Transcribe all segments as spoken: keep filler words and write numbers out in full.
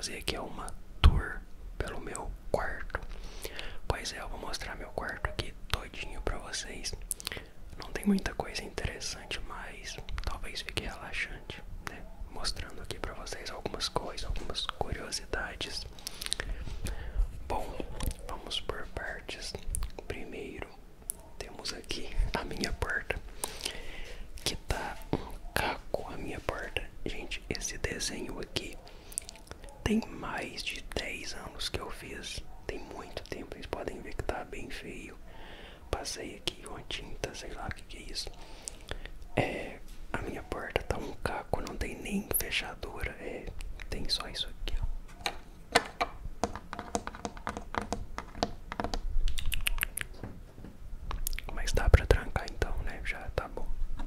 fazer aqui é uma tour pelo meu quarto. Pois é, eu vou mostrar meu quarto aqui todinho pra vocês. Não tem muita coisa interessante, mas talvez fique relaxante, né? Mostrando aqui pra vocês algumas coisas, algumas curiosidades. Bom, vamos por partes. Primeiro, temos aqui a minha porta, que tá um caco a minha porta. Gente, esse desenho aqui tem mais de dez anos que eu fiz. Tem muito tempo, vocês podem ver que tá bem feio. Passei aqui uma tinta, sei lá o que, que é isso. É, a minha porta tá um caco, não tem nem fechadura. É, tem só isso aqui, ó. Mas dá pra trancar então, né? Já tá bom.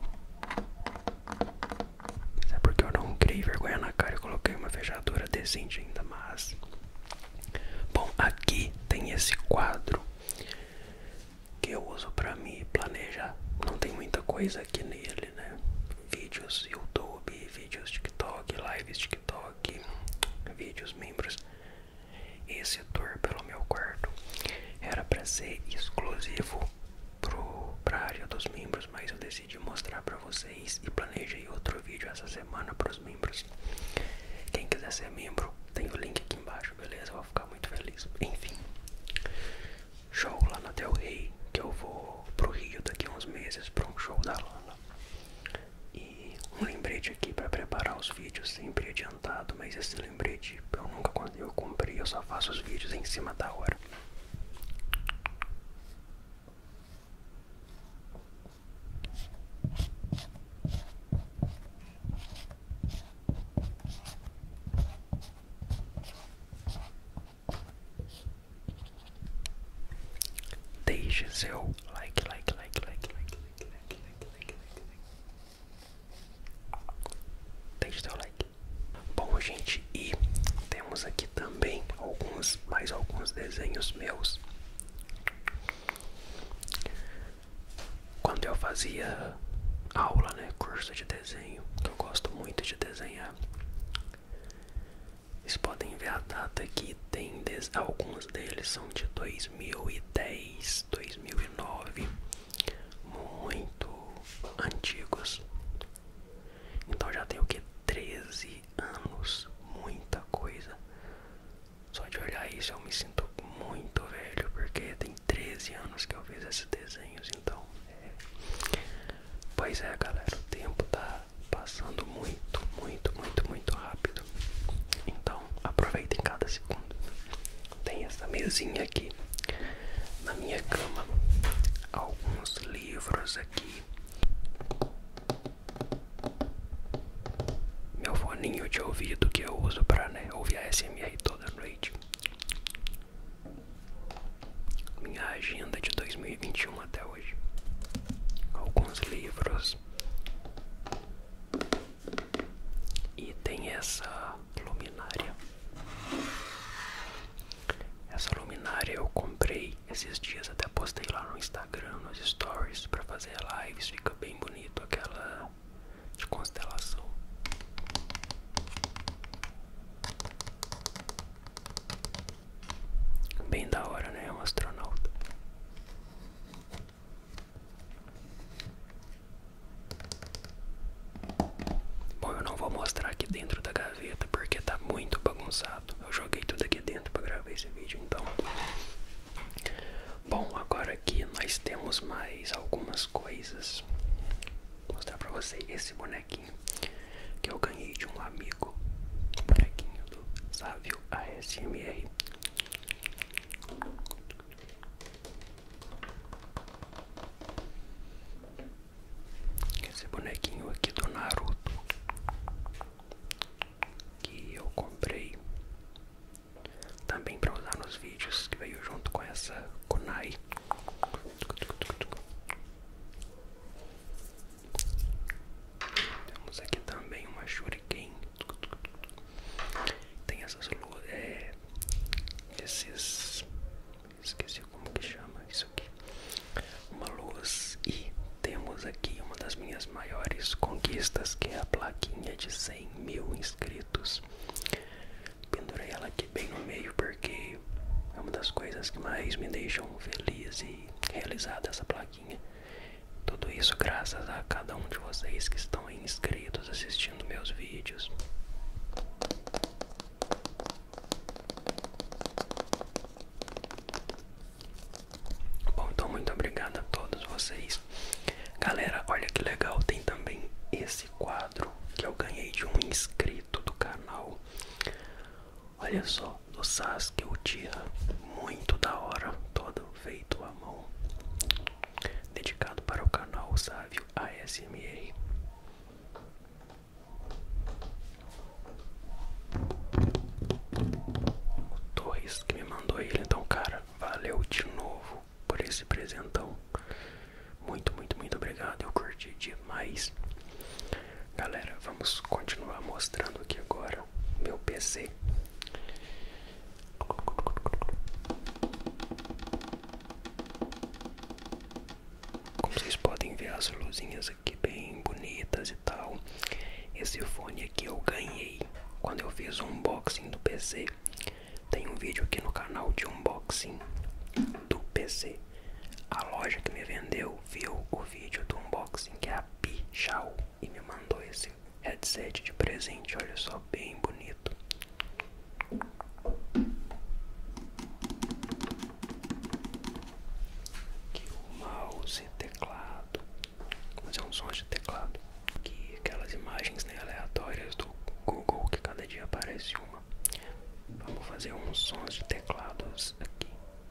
Isso é porque eu não criei vergonha na cara e coloquei uma fechadura decente ainda, mas... Bom, aqui tem esse quadro que eu uso pra me planejar. Não tem muita coisa aqui nele, né? Vídeos YouTube, vídeos TikTok, lives TikTok, vídeos membros. Esse tour pelo meu quarto era pra ser exclusivo pro, pra área dos membros, mas eu decidi mostrar pra vocês e planejei outro vídeo essa semana pros membros. Quem quiser ser membro, tem o link aqui embaixo, beleza? Eu vou ficar muito feliz. Enfim, show lá na Del Rey, que eu vou pro Rio daqui a uns meses pra um show da Lana. E um lembrete aqui pra preparar os vídeos, sempre adiantado, mas esse lembrete eu nunca eu comprei, eu só faço os vídeos em cima da hora. Deixe seu like, like, like, like, like, like, like, like, like, like. Deixe seu like. Bom, gente, e temos aqui também alguns, mais alguns desenhos meus. Quando eu fazia aula, né, curso de desenho, que eu gosto muito de desenhar. Vocês podem ver a data aqui, tem des... alguns deles são de dois mil e dez, dois mil e nove, muito antigos. Então já tem o que? treze anos, muita coisa. Só de olhar isso eu me sinto muito velho, porque tem treze anos que eu fiz esses desenhos, então é... Pois é, galera, o tempo tá passando muito, muito, muito, muito rápido. Então aproveitem cada segundo. Tem essa mesinha aqui na minha cama, alguns livros aqui, meu foninho de ouvido que eu uso pra, né, ouvir a S M R toda noite, minha agenda de dois mil e vinte e um até hoje, alguns livros, e tem essa luminária. Essa luminária eu comprei esses dias, até postei lá no Instagram, nos stories, pra fazer lives. Fica bem bonito, aquela de constelação. Bem da hora, né? Um astronauta. Bom, eu não vou mostrar aqui dentro da gaveta porque tá muito bagunçado. Eu joguei tudo aqui dentro pra gravar esse vídeo, então. Bom, agora aqui nós temos mais algumas coisas. Vou mostrar pra vocês esse bonequinho que eu ganhei de um amigo. Bonequinho do Sávio A S M R. Esse bonequinho aqui do Naruto, que eu comprei também pra usar nos vídeos, que veio junto com essa kunai. Temos aqui também uma shuriken. Tem essas luzes, é, esses, esqueci como que chama isso aqui, uma luz. E temos aqui uma das minhas maiores conquistas, que é a plaquinha de cem mil inscritos. Pendurei ela aqui bem no meio porque é uma das coisas que mais me deixam feliz e realizada, essa plaquinha. Tudo isso graças a cada um de vocês que estão aí inscritos assistindo meus vídeos. Bom, então muito obrigado a todos vocês. Galera, olha que legal, tem também esse quadro que eu ganhei de um inscrito do canal. Olha só, do Sasuke Uchiha, muito da hora, todo feito à mão, dedicado para o canal Sávio A S M R. O Torres que me mandou ele, então cara, valeu de novo por esse presentão. Muito, muito, muito obrigado, eu curti demais. Galera, vamos continuar mostrando aqui agora meu P C. Como vocês podem ver, as luzinhas aqui bem bonitas e tal. Esse fone aqui eu ganhei quando eu fiz um unboxing do P C. Tem um vídeo aqui no canal de unboxing do P C. A loja que me vendeu viu o vídeo do unboxing, que é a Pichau, e me mandou esse headset de presente. Olha só, bem bonito. Aqui o mouse e teclado. Vou fazer um som de teclado. Aqui aquelas imagens, né, aleatórias do Google, que cada dia aparece uma. Vamos fazer uns sons de teclados aqui.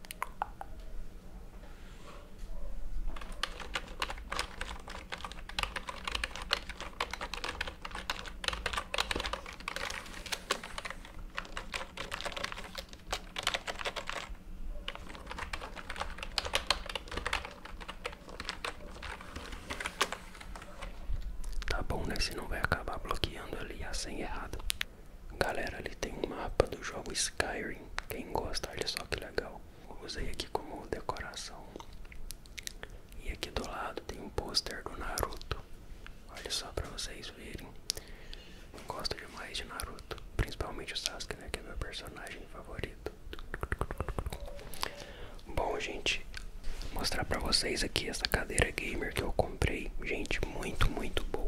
Tá bom, né? Se não vai acabar bloqueando ali a senha errada. Galera, ali tem um mapa do jogo Skyrim. Quem gosta, olha só que legal. Eu usei aqui como decoração. E aqui do lado tem um pôster do Naruto. Olha só pra vocês verem. Eu gosto demais de Naruto. Principalmente o Sasuke, né? Que é meu personagem favorito. Bom, gente, vou mostrar pra vocês aqui essa cadeira gamer que eu comprei. Gente, muito, muito boa.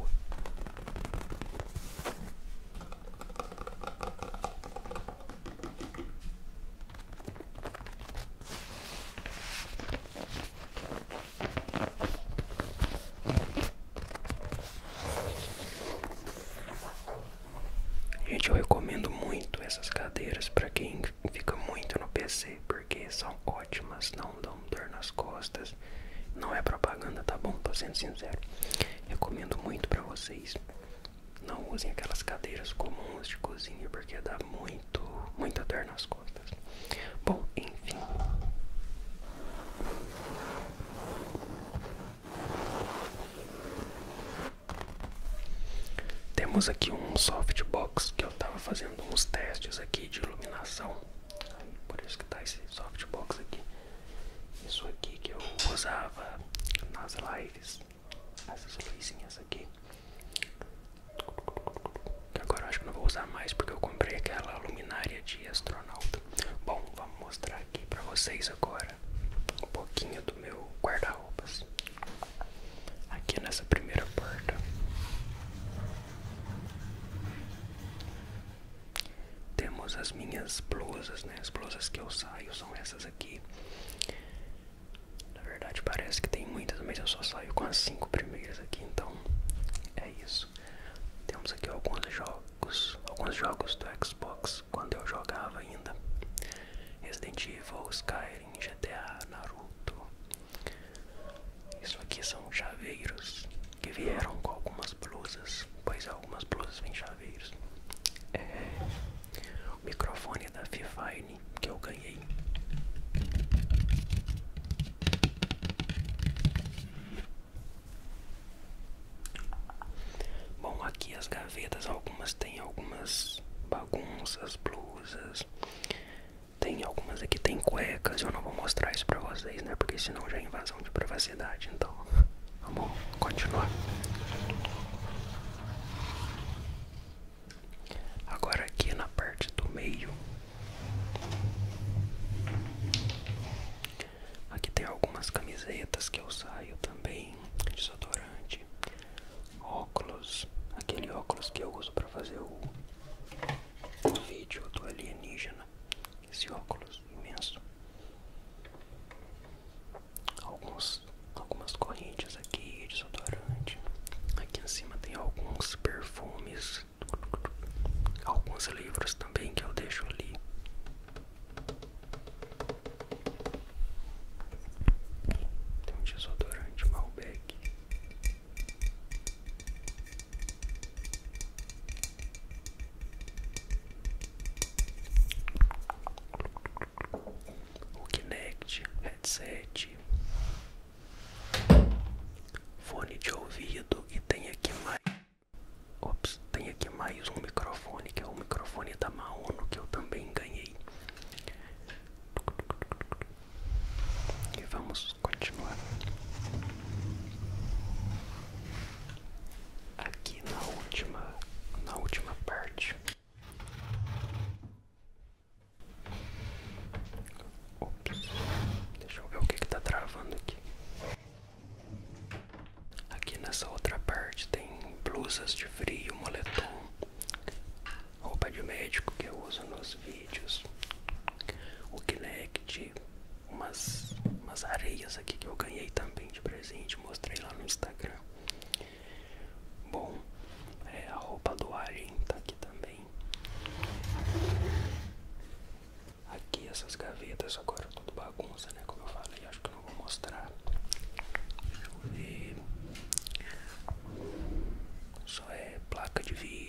Gente, eu recomendo muito essas cadeiras para quem fica muito no P C, porque são ótimas, não dão dor nas costas. Não é propaganda, tá bom? Tô sendo sincero. Recomendo muito para vocês. Não usem aquelas cadeiras comuns de cozinha, porque dá muito, muita dor nas costas. Bom, enfim. Temos aqui um softbox que eu tava fazendo uns testes aqui de iluminação. Por isso que tá esse softbox aqui. Isso aqui que eu usava nas lives. Essas luzinhas aqui. Que agora eu acho que não vou usar mais porque eu comprei aquela luminária de astronauta. Bom, vamos mostrar aqui pra vocês agora um pouquinho do meu guarda-roupas. Aqui nessa primeira porta temos as minhas blusas, né? As blusas que eu saio são essas aqui. Na verdade parece que tem muitas, mas eu só saio com as cinco primeiras aqui, então é isso. Temos aqui alguns jogos, alguns jogos do Xbox quando eu jogava ainda. Resident Evil, Skyrim, G T A, Naruto. Isso aqui são chaveiros que vieram com algumas blusas, pois algumas blusas vêm chaveiros. É o microfone da Fifine que eu ganhei. Bom, aqui as gavetas, algumas tem algumas bagunças, blusas. Tem algumas aqui, tem cuecas. Eu não vou mostrar isso pra vocês, né? Porque senão já é invasão de privacidade. Então, vamos continuar. Agora aqui na parte do meio alguns livros também que eu deixo ali. Tem um desodorante Malbec. O Kinect, headset, fone de ouvido e tem aqui mais. Ops, tem aqui mais um microfone, que é o microfone da Maono, que eu também ganhei. E vamos continuar. Aqui na última, na última parte. Ops, deixa eu ver o que que tá travando aqui. Aqui nessa outra parte tem blusas de frio, moletom, roupa de médico que eu uso nos vídeos, o Kinect, umas, umas areias aqui que eu ganhei também de presente, mostrei lá no Instagram. Bom, é, a roupa do Alien tá aqui também. Aqui essas gavetas agora tudo bagunça, né? Como eu falei, acho que eu não vou mostrar. Deixa eu ver. Só é placa de vídeo.